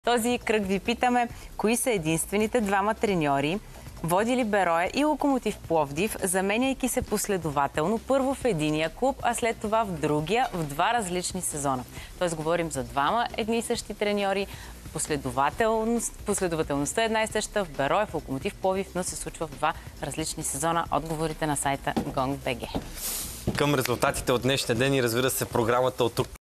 Този кръг ви питаме, кои са единствените двама треньори, водили Берое и Локомотив Пловдив, заменяйки се последователно първо в единия клуб, а след това в другия, в два различни сезона. Тоест говорим за двама едни и същи треньори, последователността е една и съща в Берое, в Локомотив Пловдив, но се случва в два различни сезона. Отговорите на сайта Gong.bg. Към резултатите от днешния ден и разбира се програмата от тук